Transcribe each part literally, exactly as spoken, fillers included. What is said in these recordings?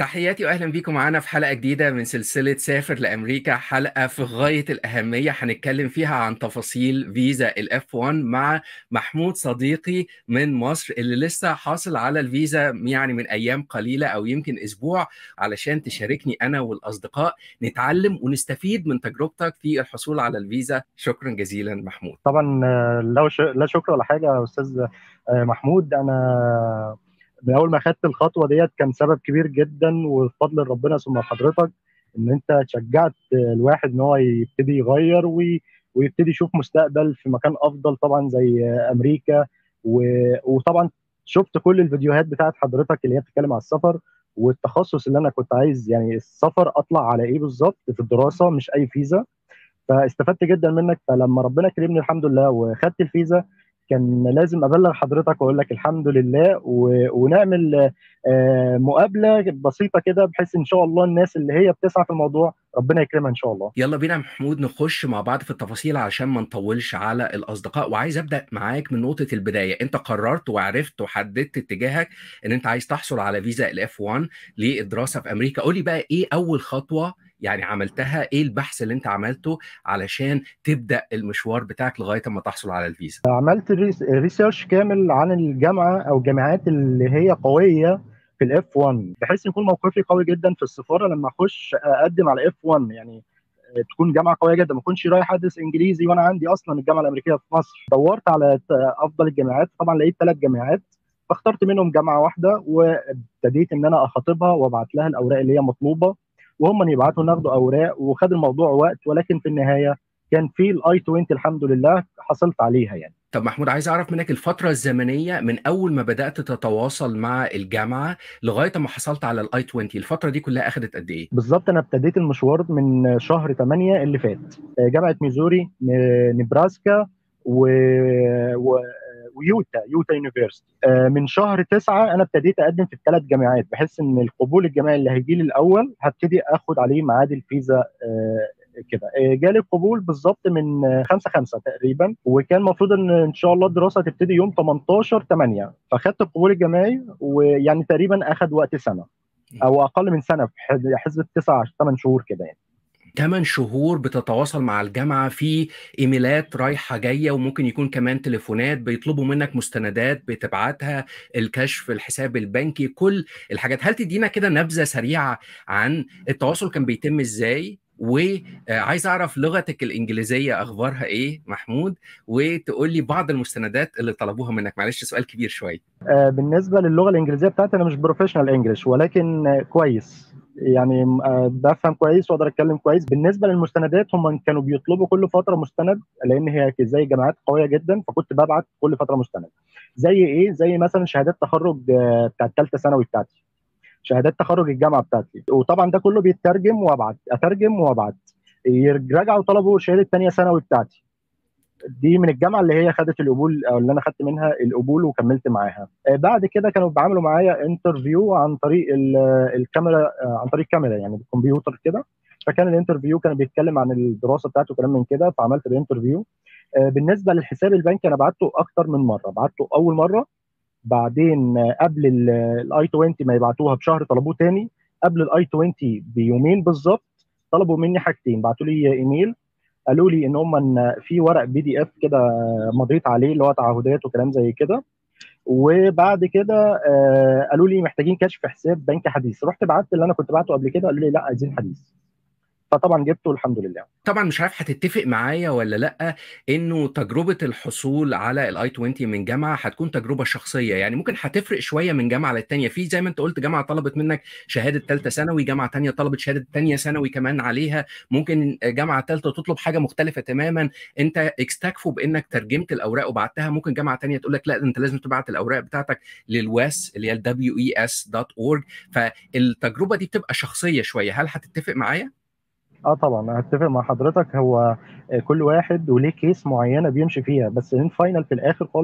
تحياتي واهلا بيكم معانا في حلقه جديده من سلسله سافر لامريكا، حلقه في غايه الاهميه هنتكلم فيها عن تفاصيل فيزا الاف واحد مع محمود صديقي من مصر اللي لسه حاصل على الفيزا يعني من ايام قليله او يمكن اسبوع، علشان تشاركني انا والاصدقاء نتعلم ونستفيد من تجربتك في الحصول على الفيزا. شكرا جزيلا محمود. طبعا آه، لا ش- لا شكر ولا حاجه يا استاذ آه، محمود. انا من اول ما خدت الخطوه ديت كان سبب كبير جدا، وبفضل ربنا ثم حضرتك ان انت شجعت الواحد ان هو يبتدي يغير وي- ويبتدي يشوف مستقبل في مكان افضل، طبعا زي آه، امريكا. و- وطبعا شفت كل الفيديوهات بتاعت حضرتك اللي هي بتتكلم على السفر والتخصص اللي انا كنت عايز، يعني السفر اطلع على ايه بالظبط في الدراسه، مش اي فيزا. فاستفدت جدا منك. فلما ربنا كرمني الحمد لله وخدت الفيزا، كان لازم ابلغ حضرتك واقول لك الحمد لله و... ونعمل آه، مقابله بسيطه كده، بحيث ان شاء الله الناس اللي هي بتسعى في الموضوع ربنا يكرمها ان شاء الله. يلا بينا يا محمود نخش مع بعض في التفاصيل علشان ما نطولش على الأصدقاء، وعايز أبدأ معاك من نقطة البداية. أنت قررت وعرفت وحددت اتجاهك إن أنت عايز تحصل على فيزا الاف واحد للدراسة في أمريكا. قولي بقى إيه أول خطوة يعني عملتها، إيه البحث اللي أنت عملته علشان تبدأ المشوار بتاعك لغاية ما تحصل على الفيزا؟ عملت ريس- ريسيرش كامل عن الجامعه او الجامعات اللي هي قويه في الاف واحد، بحيث يكون موقفي قوي جدا في السفاره لما اخش اقدم على اف واحد. يعني تكون جامعه قويه جدا، ما اكونش رايح ادرس انجليزي وانا عندي اصلا الجامعه الامريكيه في مصر. دورت على ت- افضل الجامعات، طبعا لقيت ثلاث جامعات، فاخترت منهم جامعه واحده وابتديت ان انا اخاطبها وابعت لها الاوراق اللي هي مطلوبه، وهم يبعتوا ناخدوا اوراق. وخد الموضوع وقت، ولكن في النهايه كان في الاي عشرين الحمد لله حصلت عليها يعني. طب محمود، عايز أعرف منك الفترة الزمنية من أول ما بدأت تتواصل مع الجامعة لغاية ما حصلت على الاي عشرين، الفترة دي كلها أخدت قد إيه؟ بالظبط انا ابتديت المشوار من شهر ثمانية اللي فات. جامعه ميزوري، ن- نبراسكا و... و... ويوتا يوتا يونيفرستي. من شهر تسعة انا ابتديت اقدم في الثلاث جامعات، بحيث ان القبول الجامعي اللي هيجي لي الاول هبتدي اخد عليه ميعاد الفيزا. آه، كده آه، جالي القبول بالظبط من آه، خمسة خمسة تقريبا، وكان المفروض ان ان شاء الله الدراسه تبتدي يوم تمنتاشر ثمانية، فخدت القبول الجامعي ويعني تقريبا اخد وقت سنه او اقل من سنه، في حسبه تسعة ثمان شهور كده يعني. ثمان شهور بتتواصل مع الجامعة في إيميلات رايحة جاية، وممكن يكون كمان تليفونات بيطلبوا منك مستندات بتبعتها، الكشف، الحساب البنكي، كل الحاجات. هل تدينا كده نبذة سريعة عن التواصل كان بيتم إزاي؟ وعايز أعرف لغتك الإنجليزية أخبارها إيه محمود، وتقول لي بعض المستندات اللي طلبوها منك. معلش سؤال كبير شوية. آه، بالنسبه للغه الانجليزيه بتاعتي، انا مش بروفيشنال انجلش، ولكن آه، كويس يعني. آه، بفهم كويس واقدر اتكلم كويس. بالنسبه للمستندات، هم كانوا بيطلبوا كل فتره مستند، لان هي زي جامعات قويه جدا، فكنت ببعت كل فتره مستند. زي ايه؟ زي مثلا شهادات تخرج آه، بتاعت ثالثه ثانوي بتاعتي، شهادات تخرج الجامعه بتاعتي، وطبعا ده كله بيترجم وابعت، اترجم وابعت. يرجعوا طلبوا شهاده ثانيه ثانوي بتاعتي، دي من الجامعه اللي هي خدت القبول او اللي انا خدت منها القبول وكملت معاها. آه، بعد كده كانوا بيعملوا معايا انترفيو عن طريق ال- الكاميرا، آه، عن طريق كاميرا يعني بالكمبيوتر كده. فكان الانترفيو كان بيتكلم عن الدراسه بتاعته وكلام من كده، فعملت الانترفيو. آه، بالنسبه للحساب البنكي انا بعته اكتر من مره، بعته اول مره، بعدين آه، قبل الاي عشرين ما يبعتوها بشهر طلبوه تاني، قبل الاي عشرين بيومين بالظبط طلبوا مني حاجتين. بعتوا لي ايميل، قالوا لي ان هم ان في ورق بي دي اف كده مضيت عليه اللي هو تعهدات وكلام زي كده. وبعد كده آه، قالوا لي محتاجين كشف حساب بنكي حديث. رحت بعت اللي انا كنت بعته قبل كده، قالوا لي لا عايزين حديث، فطبعا جبته الحمد لله. طبعا مش عارف هتتفق معايا ولا لا، انه تجربه الحصول على الاي عشرين من جامعه هتكون تجربه شخصيه، يعني ممكن هتفرق شويه من جامعه للتانيه. في زي ما انت قلت جامعه طلبت منك شهاده ثالثه ثانوي، جامعه تانيه طلبت شهاده ثانيه ثانوي كمان عليها، ممكن جامعه ثالثه تطلب حاجه مختلفه تماما. انت اكستكفوا بانك ترجمت الاوراق وبعتها، ممكن جامعه تانيه تقول لك لا انت لازم تبعت الاوراق بتاعتك للواس اللي هي الدبليو اي اس دوت اورج. فالتجربه دي بتبقى شخصيه شويه، هل هتتفق معايا؟ اه طبعا هتفق مع حضرتك. هو آه، كل واحد وليه كيس معينه بيمشي فيها، بس ان فاينل في الاخر خالص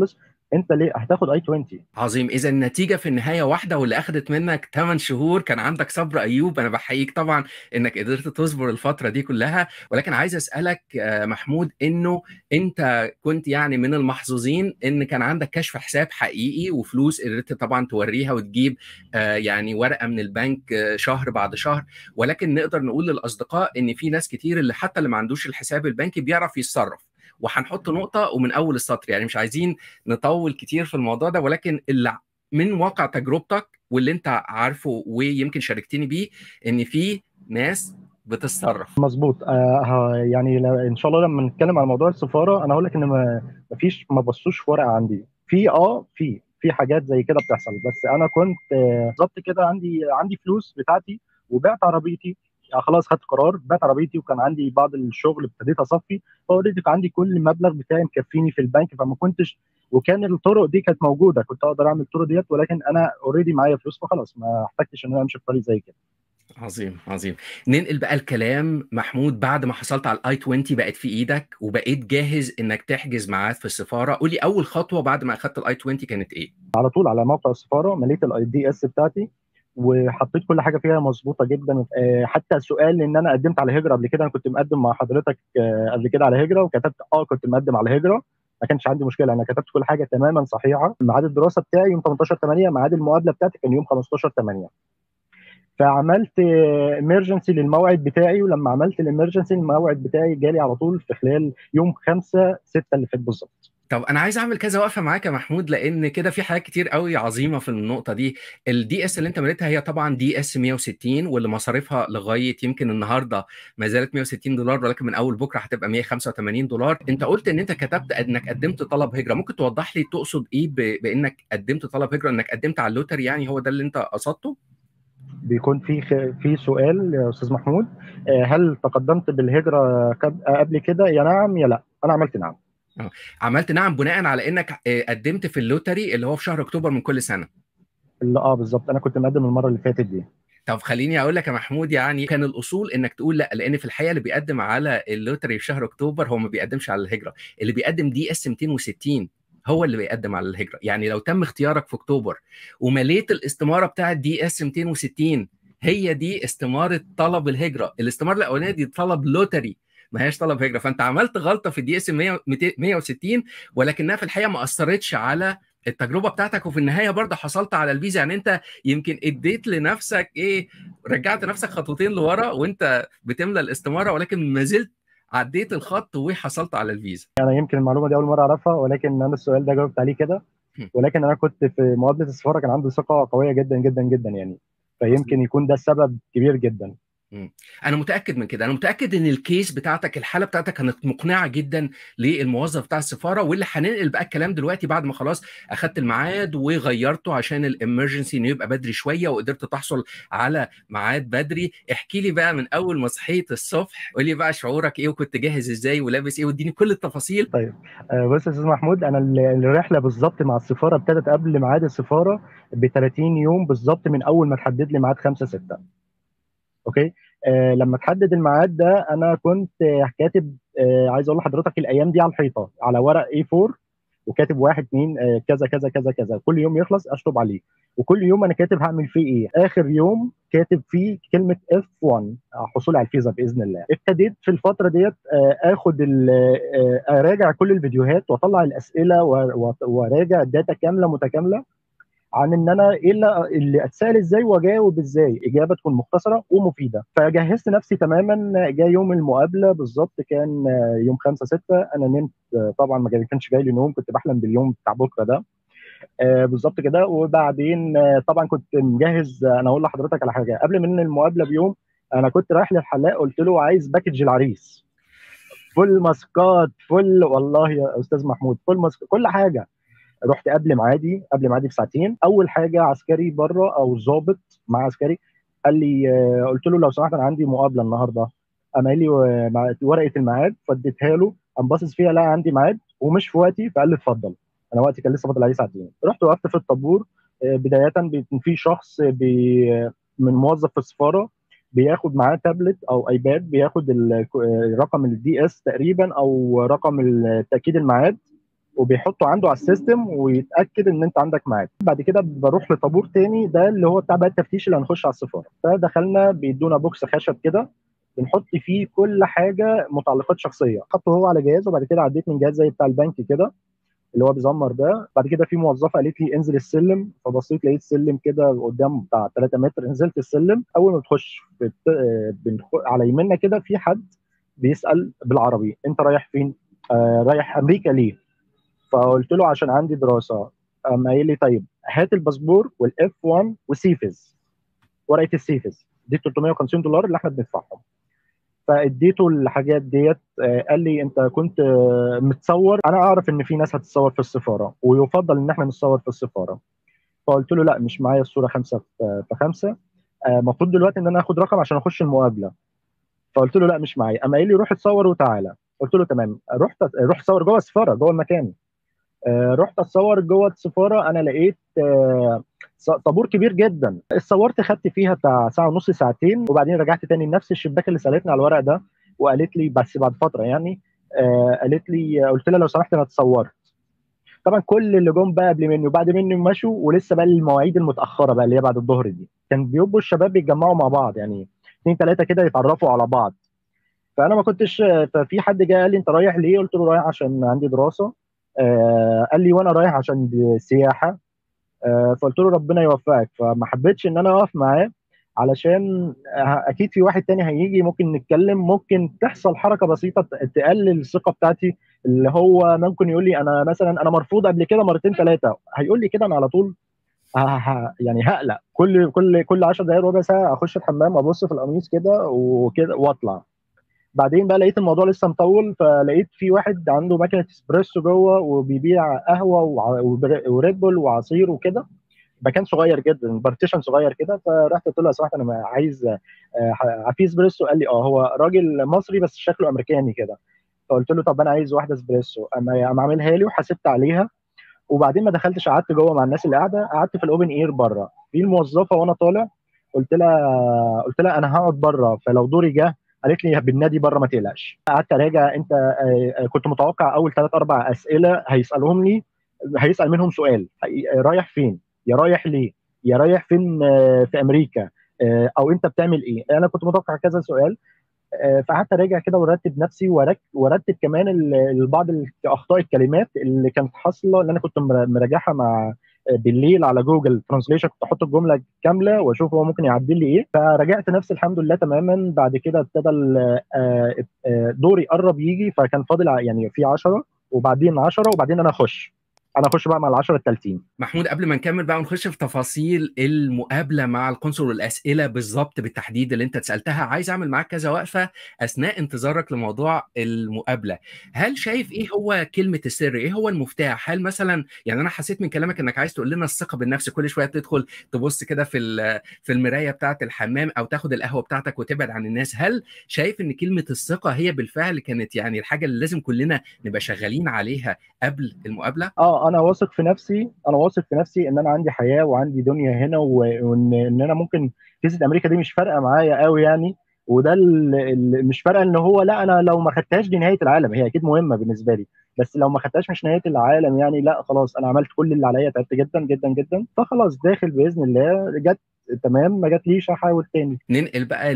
انت ليه هتاخد اي عشرين؟ عظيم. اذا النتيجه في النهايه واحده، واللي اخذت منك ثمانية شهور كان عندك صبر ايوب. انا بحييك طبعا انك قدرت تصبر الفتره دي كلها. ولكن عايز اسالك آه، محمود، انه انت كنت يعني من المحظوظين ان كان عندك كشف حساب حقيقي وفلوس قدرت طبعا توريها وتجيب آه، يعني ورقه من البنك آه، شهر بعد شهر. ولكن نقدر نقول للاصدقاء ان في ناس كتير اللي حتى اللي ما عندوش الحساب البنكي بيعرف يتصرف. وهنحط نقطه ومن اول السطر، يعني مش عايزين نطول كتير في الموضوع ده، ولكن اللي من واقع تجربتك واللي انت عارفه ويمكن شاركتني بيه، ان في ناس بتتصرف. مظبوط. آه ه- يعني ل- ان شاء الله لما نتكلم على موضوع السفاره انا هقول لك ان ما ما فيش ما بصوش في ورقه عندي، في اه في في حاجات زي كده بتحصل. بس انا كنت آه، بالظبط كده عندي عندي فلوس بتاعتي وبعت عربيتي. يعني خلاص خدت قرار، بعت عربيتي وكان عندي بعض الشغل ابتديت اصفي، فاوريدي كان عندي كل المبلغ بتاعي مكفيني في البنك، فما كنتش. وكان الطرق دي كانت موجوده، كنت اقدر اعمل الطرق ديت، ولكن انا اوريدي معايا فلوس فخلاص ما احتجتش ان انا امشي في طريق زي كده. عظيم عظيم. ننقل بقى الكلام محمود، بعد ما حصلت على الاي عشرين بقت في ايدك وبقيت جاهز انك تحجز ميعاد في السفاره. قولي اول خطوه بعد ما اخدت الاي عشرين كانت ايه؟ على طول على موقع السفاره مليت الاي دي اس بتاعتي وحطيت كل حاجه فيها مظبوطه جدا. آه، حتى سؤال ان انا قدمت على هجره قبل كده، انا كنت مقدم مع حضرتك آه، قبل كده على هجره، وكتبت اه كنت مقدم على هجره، ما كانش عندي مشكله، انا كتبت كل حاجه تماما صحيحه. ميعاد الدراسه بتاعي يوم تمنتاشر تمانية، ميعاد المقابله بتاعتي كان يوم خمستاشر تمانية. فعملت امرجنسي للموعد بتاعي، ولما عملت الامرجنسي الموعد بتاعي جالي على طول في خلال يوم خمسة ستة اللي فات بالظبط. طب انا عايز اعمل كذا وقفه معاك يا محمود، لان كده في حاجات كتير قوي عظيمه في النقطه دي. الدي اس اللي انت مليتها هي طبعا دي اس مية وستين، واللي مصاريفها لغايه يمكن النهارده ما زالت مية وستين دولار، ولكن من اول بكره هتبقى مية وخمسة وتمانين دولار. انت قلت ان انت كتبت انك قدمت طلب هجره، ممكن توضح لي تقصد ايه ب... بانك قدمت طلب هجره؟ انك قدمت على اللوتري يعني، هو ده اللي انت قصدته؟ بيكون في خ- في سؤال يا استاذ محمود، آه، هل تقدمت بالهجره قب- قبل كده؟ يا نعم يا لا. انا عملت نعم. آه. عملت نعم بناء على انك آه، قدمت في اللوتري اللي هو في شهر اكتوبر من كل سنه. اللي اه بالظبط انا كنت مقدم المره اللي فاتت دي. طب خليني اقول لك يا محمود، يعني كان الاصول انك تقول لا، لان في الحقيقه اللي بيقدم على اللوتري في شهر اكتوبر هو ما بيقدمش على الهجره. اللي بيقدم دي اس ميتين وستين هو اللي بيقدم على الهجره. يعني لو تم اختيارك في اكتوبر ومليت الاستماره بتاعه دي اس ميتين وستين، هي دي استماره طلب الهجره. الاستماره الاولانيه دي طلب لوتري، ما هياش طلب هجره. فانت عملت غلطه في الدي اس مية وستين، ولكنها في الحقيقه ما اثرتش على التجربه بتاعتك، وفي النهايه برضه حصلت على الفيزا. يعني انت يمكن اديت لنفسك ايه، رجعت نفسك خطوتين لورا وانت بتملى الاستماره، ولكن ما زلت عديت الخط وحصلت على الفيزا. انا يمكن المعلومه دي اول مره اعرفها، ولكن انا السؤال ده جاوبت عليه كده. ولكن انا كنت في مقابله السفاره كان عندي ثقه قويه جدا جدا جدا يعني، فيمكن يكون ده السبب كبير جدا. مم. انا متاكد من كده. انا متاكد ان الكيس بتاعتك، الحاله بتاعتك كانت مقنعه جدا للموظف بتاع السفاره. واللي هننقل بقى الكلام دلوقتي بعد ما خلاص اخدت الميعاد وغيرته عشان الامرجنسي انه يبقى بدري شويه وقدرت تحصل على ميعاد بدري. احكي لي بقى من اول ما صحيت الصبح، قول لي بقى شعورك ايه وكنت جاهز ازاي ولابس ايه، واديني كل التفاصيل. طيب آه، بص يا استاذ محمود، انا ال- الرحله بالظبط مع السفاره ابتدت قبل ميعاد السفاره ب تلاتين يوم بالظبط، من اول ما تحدد لي ميعاد خمسة ستة. اوكي. آه لما تحدد الميعاد ده انا كنت آه، كاتب، آه عايز اقول لحضرتك الايام دي على الحيطه على ورق اي اربعة، وكاتب واحد اتنين آه كذا كذا كذا كذا، كل يوم يخلص اشطب عليه. وكل يوم انا كاتب هعمل فيه ايه. اخر يوم كاتب فيه كلمه اف واحد، حصول على الفيزا باذن الله. ابتديت في الفتره ديت آه اخد ال- آه اراجع كل الفيديوهات واطلع الاسئله و- و- وراجع الداتا كامله متكامله عن ان انا ايه اللي, اللي اتسال ازاي واجاوب ازاي، اجابه تكون مختصره ومفيده. فجهزت نفسي تماما. جاء يوم المقابله بالظبط كان يوم خمسة ستة، انا نمت طبعا، ما كانش جاي لي نوم، كنت بحلم باليوم بتاع بكره ده. آه بالظبط كده. وبعدين آه طبعا كنت مجهز. انا اقول لحضرتك على حاجه، قبل من المقابله بيوم انا كنت رايح للحلاق، قلت له عايز باكج العريس، فل ماسكات، فل والله يا استاذ محمود، فل ماسكات كل حاجه. رحت قبل ميعادي قبل ميعادي بساعتين. اول حاجه عسكري بره او ضابط مع عسكري قال لي، آه، قلت له لو سمحت انا عندي مقابله النهارده. قام قال لي آه، مع- ورقه الميعاد، فاديتها له، قام باصص فيها لا عندي ميعاد ومش في وقتي، فقال لي اتفضل. انا وقتي كان لسه فاضل عليه ساعتين. رحت وقفت في الطابور. آه، بدايه بيكون في شخص بي من موظف في السفاره بياخد معاه تابلت او ايباد، بياخد ال- آه، رقم الدي اس تقريبا او رقم تاكيد الميعاد وبيحطه عنده على السيستم ويتاكد ان انت عندك ميعاد. بعد كده بروح لطابور تاني، ده اللي هو بتاع بقى التفتيش اللي هنخش على السفاره. فدخلنا بيدونا بوكس خشب كده بنحط فيه كل حاجه متعلقات شخصيه، حطه هو على جهاز. وبعد كده عديت من جهاز زي بتاع البنك كده اللي هو بيزمر ده. بعد كده في موظفه قالت لي انزل السلم، فبصيت لقيت سلم كده قدام بتاع ثلاثة متر. نزلت السلم، اول ما بتخش بت... بنخ... على يمنا كده في حد بيسال بالعربي انت رايح فين؟ آه رايح امريكا ليه؟ فقلت له عشان عندي دراسه. قام قايل لي طيب هات الباسبور والاف واحد وسيفز، ورقه السيفز دي ثلاثمية وخمسين دولار اللي احنا بندفعهم. فاديته الحاجات ديت. آه، قال لي انت كنت آه، متصور؟ انا اعرف ان في ناس هتتصور في السفاره ويفضل ان احنا نتصور في السفاره. فقلت له لا مش معايا الصوره خمسه في في خمسه. المفروض دلوقتي ان انا اخد رقم عشان اخش المقابله. فقلت له لا مش معايا. قام قايل لي روح اتصور وتعالى. قلت له تمام. رحت روح اتصور جوه السفاره جوه المكان. آه، رحت اتصور جوه السفاره. انا لقيت آه، طابور كبير جدا. اتصورت خدت فيها بتاع ساعه ونص ساعتين، وبعدين رجعت تاني لنفس الشباك اللي سالتني على الورق ده وقالت لي بس بعد فتره يعني. آه، قالت لي قلت لها لو سمحت انا اتصورت. طبعا كل اللي جم بقى قبل مني وبعد مني مشوا، ولسه بقى المواعيد المتاخره بقى اللي هي بعد الظهر دي كان بيبقوا الشباب بيتجمعوا مع بعض، يعني اثنين ثلاثه كده يتعرفوا على بعض. فانا ما كنتش. ففي حد جه قال لي انت رايح ليه؟ قلت له رايح عشان عندي دراسه. آه قال لي وانا رايح عشان سياحه. آه فقلت له ربنا يوفقك. فما حبيتش ان انا اقف معاه علشان اكيد في واحد تاني هيجي ممكن نتكلم، ممكن تحصل حركه بسيطه تقلل الثقه بتاعتي. اللي هو ممكن يقول لي انا مثلا انا مرفوض قبل كده مرتين ثلاثه، هيقول لي كده انا على طول ه- ه- يعني هقلق. كل كل كل عشر دقائق ربع ساعه اخش الحمام ابص في القميص كده وكده واطلع. بعدين بقى لقيت الموضوع لسه مطول، فلقيت في واحد عنده ماكينه اسبريسو جوه وبيبيع قهوه وع- وبر- وريد بول وعصير وكده. مكان صغير جدا، بارتيشن صغير كده. فرحت قلت له لو سمحت انا عايز آه، ح- في اسبريسو. قال لي اه. هو راجل مصري بس شكله امريكاني كده. فقلت له طب انا عايز واحده اسبريسو. قام قام عاملها لي وحاسبت عليها. وبعدين ما دخلتش قعدت جوه مع الناس اللي قاعده، قعدت في الاوبن اير بره. في الموظفه وانا طالع قلت لها قلت لها انا هقعد بره فلو دوري جه. قالت لي بالنادي بره ما تقلقش. قعدت اراجع. انت آه، آه، كنت متوقع اول ثلاث اربع اسئله هيسالهم لي. هيسال منهم سؤال هي- رايح فين؟ يا رايح ليه؟ يا رايح فين آه، في امريكا؟ آه، او انت بتعمل ايه؟ انا كنت متوقع كذا سؤال. آه، فقعدت اراجع كده وارتب نفسي وارك- وارتب كمان ال- ال- بعض ال- اخطاء الكلمات اللي كانت حاصله، اللي انا كنت مر- مراجعها مع آه، بالليل على جوجل ترانسليشن. كنت احط الجمله كامله واشوف هو ممكن يعدل لي ايه. فراجعت نفسي الحمد لله تماما. بعد كده ابتدى ال- آه، آه، دوري قرب يجي، فكان فاضل ع- يعني في عشرة وبعدين عشرة وبعدين انا اخش. انا اخش بقى مع العشرة التالتين. محمود، قبل ما نكمل بقى ونخش في تفاصيل المقابله مع القنصل والاسئله بالظبط بالتحديد اللي انت اتسالتها، عايز اعمل معاك كذا وقفه اثناء انتظارك لموضوع المقابله. هل شايف ايه هو كلمه السر؟ ايه هو المفتاح؟ هل مثلا يعني انا حسيت من كلامك انك عايز تقول لنا الثقه بالنفس، كل شويه تدخل تبص كده في ال- في المرايه بتاعه الحمام او تاخد القهوه بتاعتك وتبعد عن الناس؟ هل شايف ان كلمه الثقه هي بالفعل كانت يعني الحاجه اللي لازم كلنا نبقى شغالين عليها قبل المقابله؟ اه انا واثق في نفسي. انا واثق في نفسي ان انا عندي حياه وعندي دنيا هنا، و- وان ان انا ممكن فيزا امريكا دي مش فارقه معايا قوي يعني. وده اللي مش فارقه ان هو لا انا لو ما خدتهاش دي نهايه العالم. هي اكيد مهمه بالنسبه لي بس لو ما خدتهاش مش نهايه العالم يعني. لا خلاص انا عملت كل اللي عليا، تعبت جدا جدا جدا. فخلاص داخل باذن الله. جت تمام، ما جاتليش هحاول تاني. ننقل بقى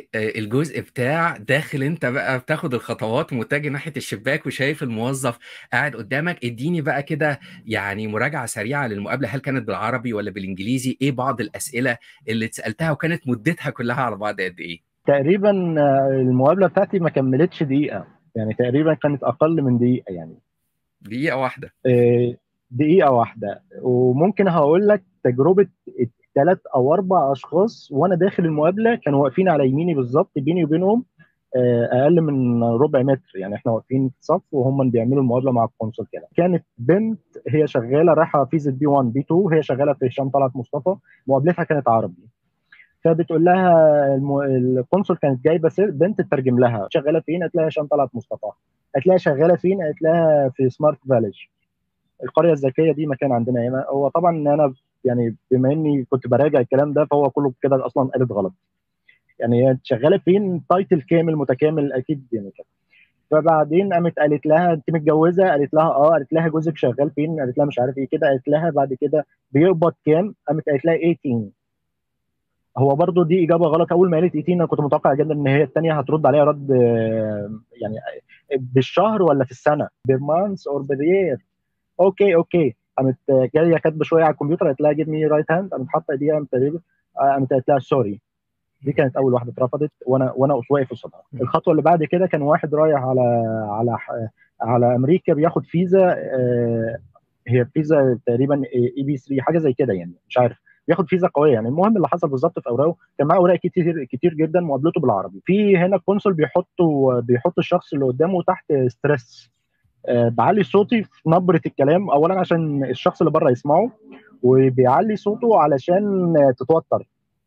للجزء بتاع داخل انت بقى بتاخد الخطوات ومتجه ناحية الشباك وشايف الموظف قاعد قدامك. اديني بقى كده يعني مراجعة سريعة للمقابلة. هل كانت بالعربي ولا بالانجليزي؟ ايه بعض الأسئلة اللي اتسألتها وكانت مدتها كلها على بعض قد ايه؟ تقريبا آه، المقابله بتاعتي ما كملتش دقيقه، يعني تقريبا كانت اقل من دقيقه يعني. دقيقة واحدة؟ آه، دقيقة واحدة. وممكن هقول لك تجربة ثلاث أو أربع أشخاص وأنا داخل المقابلة كانوا واقفين على يميني بالظبط، بيني وبينهم آه، أقل من ربع متر. يعني إحنا واقفين في صف وهم بيعملوا المقابلة مع القنصل كده. كانت بنت هي شغالة رايحة فيزا بي واحد بي اتنين، هي شغالة في هشام طلعت مصطفى. مقابلتها كانت عربي. فبتقول لها الم... القنصل كانت جايبه سر- بنت تترجم لها. شغاله فين؟ قالت لها هشام طلعت مصطفى. قالت لها شغاله فين؟ قالت لها في سمارت فاليج. القريه الذكيه دي مكان عندنا هنا. هو طبعا انا يعني بما اني كنت براجع الكلام ده فهو كله كده اصلا قالت غلط. يعني هي شغاله فين؟ تايتل كامل متكامل اكيد يعني كده. فبعدين قامت قالت لها انت متجوزه؟ قالت لها اه. قالت لها جوزك شغال فين؟ قالت لها مش عارف ايه كده. قالت لها بعد كده بيقبض كام؟ قامت قالت لها تمنتاشر. هو برضو دي اجابه غلط. اول ما قالت تمنتاشر انا كنت متوقع جدا ان هي الثانيه هترد عليها رد آه، يعني بالشهر ولا في السنه، بالمانث اور بالير. اوكي اوكي. قامت جايه كاتبه شويه على الكمبيوتر، قالت لها جيب مي رايت هاند، قامت حاطه ايديها، قامت قامت قالت لها سوري. دي كانت اول واحده اترفضت، وانا وانا واقف قصادها. الخطوه اللي بعد كده كان واحد رايح على على على امريكا بياخد فيزا، آه، هي فيزا تقريبا اي بي ثلاثة حاجه زي كده يعني، مش عارف، بياخد فيزا قويه يعني. المهم اللي حصل بالظبط في اوراقه كان معاه اوراق كتير كتير جدا، مقابلته بالعربي. في هنا القنصل بيحطوا بيحط الشخص اللي قدامه تحت ستريس. آه، بعلي صوتي في نبره الكلام اولا عشان الشخص اللي بره يسمعه، وبيعلي صوته علشان تتوتر،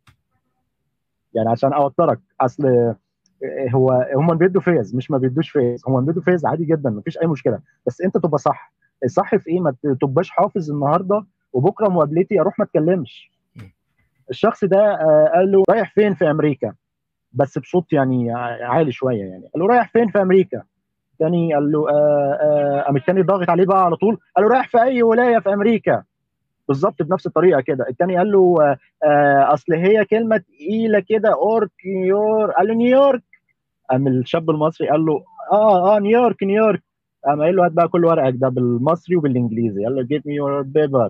يعني عشان اوترك. اصل هو هم بيدوا فيز، مش ما بيدوش فيز، هم بيدوا فيز عادي جدا مفيش اي مشكله، بس انت تبقى صح. الصح في ايه؟ ما تبقاش حافظ النهارده وبكره مقابلتي اروح ما اتكلمش. الشخص ده آه، قال له رايح فين في امريكا، بس بصوت يعني عالي شويه يعني. قال له رايح فين في امريكا؟ تاني قال له آه، آه، قام التاني ضاغط عليه بقى على طول، قال له رايح في اي ولايه في امريكا؟ بالظبط بنفس الطريقه كده. التاني قال له آه، آه، اصل هي كلمه تقيله كده، اورك نيويورك. قال له نيويورك. قام الشاب المصري قال له اه اه نيويورك نيويورك. قام قايل له هات بقى كل ورقك ده بالمصري وبالانجليزي. قال له جيب مي يور بيبر.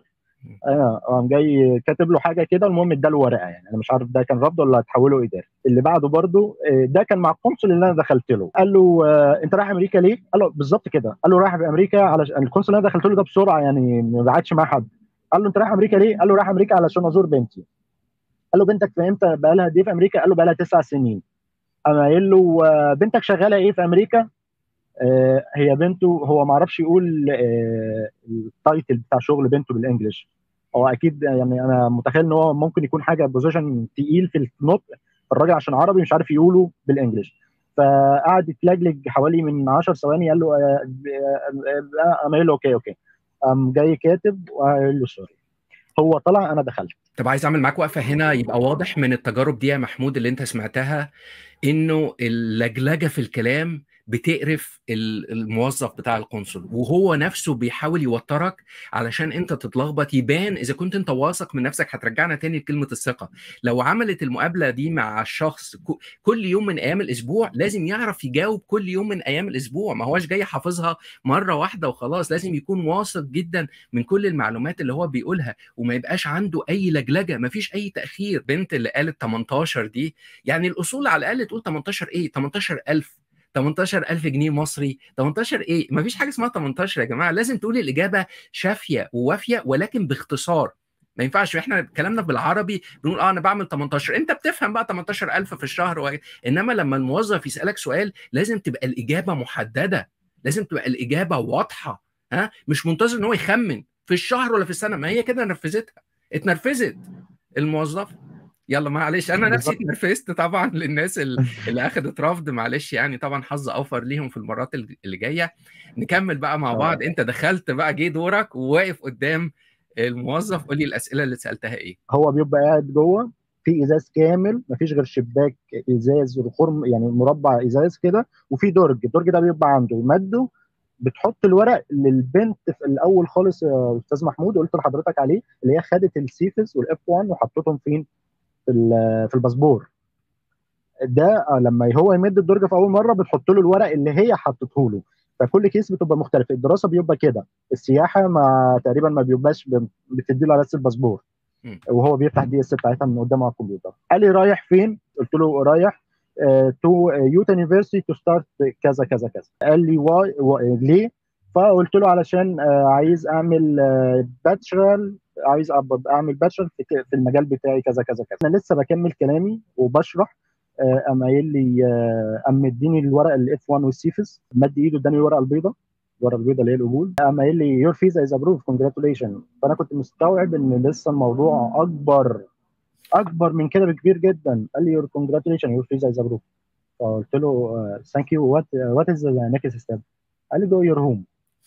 اه قام جاي كاتب له حاجه كده. المهم اداله ورقه، يعني انا مش عارف ده كان رفض ولا هتحوله اداري. اللي بعده برضو آه، ده كان مع القنصل اللي انا دخلت له. قال له آه، انت رايح امريكا ليه؟ قال له بالظبط كده، قال له رايح امريكا علشان القنصل اللي انا دخلت له ده بسرعه يعني ما بعتش مع حد. قال له انت رايح امريكا ليه؟ قال له رايح امريكا علشان ازور بنتي. قال له بنتك في امتى بقى لها قد ايه في امريكا؟ قال له بقى لها تسع سنين. قام قايل له آه، بنتك شغاله ايه في امريكا؟ آه، هي بنته، هو ما عرفش يقول آه، التايتل بتاع شغل بنته بالانجلش. هو اكيد يعني انا متخيل ان هو ممكن يكون حاجه بوزيشن تقيل في النطق، الراجل عشان عربي مش عارف يقوله بالانجلش. فقعد يتلجلج حوالي من عشر ثواني. قال له آه، آه، آه، قام قايل له اوكي اوكي. قام جاي كاتب وقال له سوري. هو طلع، انا دخلت. طب عايز اعمل معاك وقفه هنا، يبقى واضح من التجارب دي يا محمود اللي انت سمعتها انه اللجلجه في الكلام بتقرف ال- الموظف بتاع القنصل، وهو نفسه بيحاول يوترك علشان انت تتلخبط. يبان اذا كنت انت واثق من نفسك. هترجعنا تاني لكلمه الثقه. لو عملت المقابله دي مع الشخص ك- كل يوم من ايام الاسبوع، لازم يعرف يجاوب كل يوم من ايام الاسبوع. ما هوش جاي حافظها مره واحده وخلاص. لازم يكون واثق جدا من كل المعلومات اللي هو بيقولها، وما يبقاش عنده اي لجلجه، ما فيش اي تاخير. بنت اللي قالت تمنتاشر دي، يعني الاصول على الاقل تقول تمنتاشر ايه، تمنتاشر الف، تمنتاشر الف جنيه مصري، تمنتاشر ايه. مفيش حاجه اسمها تمنتاشر يا جماعه. لازم تقول الاجابه شافيه ووافيه ولكن باختصار. ما ينفعش احنا كلامنا بالعربي بنقول اه انا بعمل تمنتاشر، انت بتفهم بقى تمنتاشر الف في الشهر و... انما لما الموظف يسالك سؤال لازم تبقى الاجابه محدده، لازم تبقى الاجابه واضحه. ها، مش منتظر ان هو يخمن في الشهر ولا في السنه. ما هي كده نرفزتها، اتنرفزت الموظف. يلا معلش انا نفسي بالظبط. اتنرفزت طبعا للناس ال- اللي اخذت رفض. معلش يعني طبعا حظ اوفر ليهم في المرات ال- اللي جايه. نكمل بقى مع بعض. اه انت دخلت بقى، جه دورك وواقف قدام الموظف. قول لي الاسئله اللي سالتها ايه. هو بيبقى قاعد جوه في ازاز كامل، مفيش غير شباك ازاز خرم يعني مربع ازاز كده، وفي درج. الدرج ده بيبقى عنده ماده. بتحط الورق للبنت في الاول خالص يا استاذ محمود، قلت لحضرتك عليه، اللي هي خدت السيفس والاف واحد وحطتهم فين؟ في ال- في الباسبور. ده آه، لما هو يمد الدرجه في اول مره بتحط له الورق اللي هي حطته له. فكل كيس بتبقى مختلف. الدراسه بيبقى كده. السياحه ما تقريبا ما بيبقاش بتدي له على اساس الباسبور، مم. وهو بيفتح دي اس بتاعتها من قدامه على الكمبيوتر. قال لي رايح فين؟ قلت له رايح تو يوتا يونيفرسيتي تو ستارت كذا كذا كذا. قال لي واي ليه؟ فقلت له علشان آه، عايز اعمل باتشرال، عايز أب- اعمل باتشر في ك- في المجال بتاعي كذا كذا كذا. انا لسه بكمل كلامي وبشرح. آه، قام قايل لي آه، قام مديني الورق الاف واحد والسيفس، مد ايده اداني الورقه البيضاء، الورقه البيضاء اللي هي القبول. قام قايل لي يور فيزا از ابروف كونجراتوليشن. فانا كنت مستوعب ان لسه الموضوع اكبر اكبر من كده بكبير جدا. قال لي يور كونجراتوليشن يور فيزا از ابروف. فقلت له ثانك يو، وات وات از ذا نيكست ستيب؟ قال لي جو يور هوم.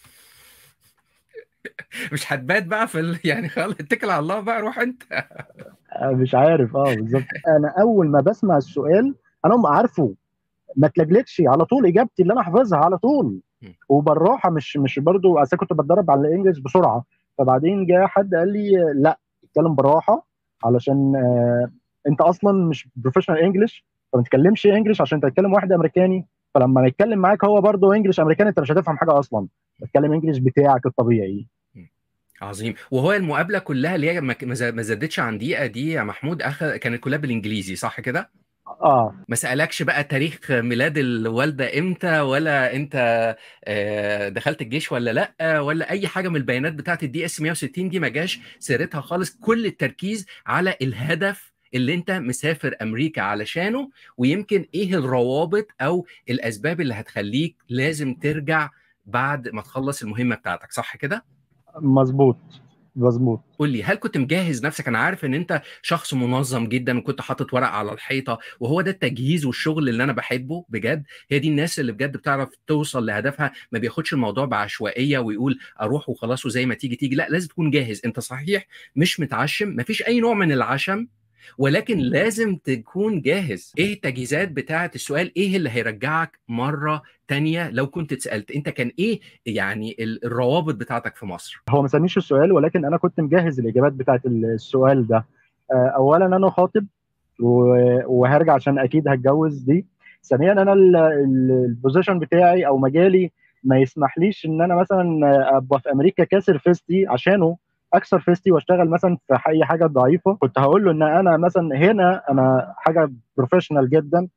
مش هتبات بقى في ال... يعني خلاص اتكل على الله بقى، روح انت. مش عارف اه بالظبط. انا اول ما بسمع السؤال انا هم عارفه، ما تلجلجش على طول، اجابتي اللي انا حافظها على طول م. وبالراحه، مش مش برضو اصل كنت بتدرب على الانجليش بسرعه. فبعدين جه حد قال لي لا، اتكلم بالراحه علشان آه انت اصلا مش بروفيشنال انجليش، فما تتكلمش انجليش عشان تتكلم واحد امريكاني، فلما يتكلم معاك هو برضو انجليش امريكاني انت مش هتفهم حاجه اصلا، اتكلم انجليش بتاعك الطبيعي. عظيم. وهو المقابله كلها اللي هي ما ما زا- ما زادتش عن دقيقه دي يا محمود، اخذ كانت كلها بالانجليزي صح كده؟ اه ما سالكش بقى تاريخ ميلاد الوالده امتى، ولا انت آه، دخلت الجيش ولا لا، ولا اي حاجه من البيانات بتاعت الدي اس مية وستين دي ما جاش سيرتها خالص. كل التركيز على الهدف اللي انت مسافر امريكا علشانه، ويمكن ايه الروابط او الاسباب اللي هتخليك لازم ترجع بعد ما تخلص المهمه بتاعتك، صح كده؟ مظبوط مظبوط. قول لي، هل كنت مجهز نفسك؟ انا عارف ان انت شخص منظم جدا وكنت حاطط ورق على الحيطه، وهو ده التجهيز والشغل اللي انا بحبه بجد. هي دي الناس اللي بجد بتعرف توصل لهدفها، ما بياخدش الموضوع بعشوائيه ويقول اروح وخلاص وزي ما تيجي تيجي. لا، لازم تكون جاهز. انت صحيح مش متعشم، مفيش اي نوع من العشم، ولكن لازم تكون جاهز. ايه التجهيزات بتاعه السؤال؟ ايه اللي هيرجعك مره تانية لو كنت اتسالت؟ انت كان ايه يعني ال- الروابط بتاعتك في مصر؟ هو ما سالنيش السؤال ولكن انا كنت مجهز الاجابات بتاعت السؤال ده. آه، اولا انا خاطب و- وهرجع عشان اكيد هتجوز دي. ثانيا انا ال- ال- البوزيشن بتاعي او مجالي ما يسمحليش ان انا مثلا ابقى في امريكا كاسر فيستي عشانه، اكسر فيستي واشتغل مثلا في اي حاجه ضعيفه. كنت هقول له ان انا مثلا هنا انا حاجه بروفيشنال جدا،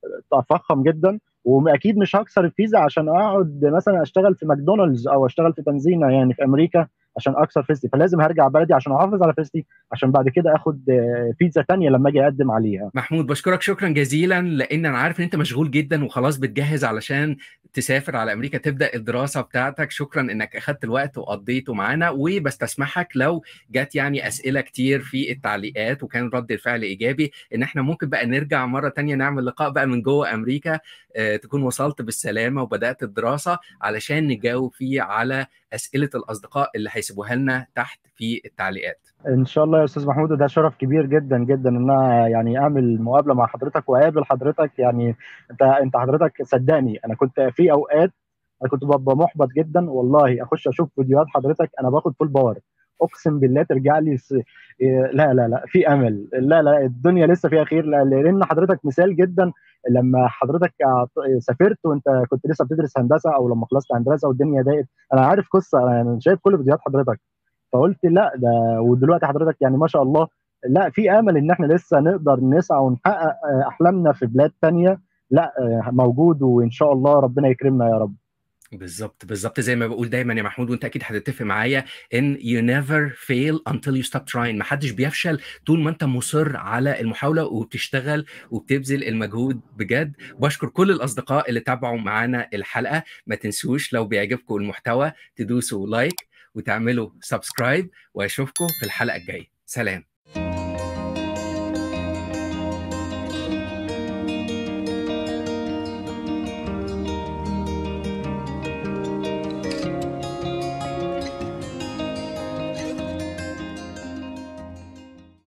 افخم جدا، واكيد مش هكسر الفيزا عشان اقعد مثلا اشتغل في ماكدونالدز او اشتغل في بنزينه يعني في امريكا عشان اكسر فيستي. فلازم هرجع بلدي عشان احافظ على فيستي عشان بعد كده اخد آه، فيزا تانية لما اجي اقدم عليها. محمود، بشكرك شكرا جزيلا، لان انا عارف ان انت مشغول جدا وخلاص بتجهز علشان تسافر على امريكا تبدا الدراسه بتاعتك. شكرا انك اخدت الوقت وقضيته معانا، وبستسمحك لو جت يعني اسئله كتير في التعليقات وكان رد الفعل ايجابي، ان احنا ممكن بقى نرجع مره تانية نعمل لقاء بقى من جوه امريكا، آه، تكون وصلت بالسلامه وبدات الدراسه، علشان نجاوب فيه على اسئله الاصدقاء اللي هيسيبوها لنا تحت في التعليقات. ان شاء الله يا استاذ محمود، ده شرف كبير جدا جدا ان انا يعني اعمل مقابله مع حضرتك واقابل حضرتك. يعني انت انت حضرتك صدقني انا كنت في اوقات انا كنت ببقى محبط جدا والله، اخش اشوف فيديوهات حضرتك انا باخد فول باور، اقسم بالله ترجع لي س... إيه، لا لا لا في امل، لا لا الدنيا لسه فيها خير، لا- لان حضرتك مثال جدا. لما حضرتك أعط- سافرت وانت كنت لسه بتدرس هندسه او لما خلصت هندسه والدنيا ضاقت، انا عارف قصه، انا شايف كل فيديوهات حضرتك. فقلت لا ده ودلوقتي حضرتك يعني ما شاء الله، لا في امل ان احنا لسه نقدر نسعى ونحقق آه، احلامنا في بلاد تانية. لا آه، موجود وان شاء الله ربنا يكرمنا يا رب. بالظبط بالظبط زي ما بقول دايما يا محمود، وانت اكيد هتتفق معايا، ان you never fail until you stop trying. محدش بيفشل طول ما انت مصر على المحاولة وبتشتغل وبتبذل المجهود بجد. بشكر كل الاصدقاء اللي تابعوا معانا الحلقة. ما تنسوش لو بيعجبكم المحتوى تدوسوا لايك وتعملوا سبسكرايب، واشوفكم في الحلقة الجاية. سلام.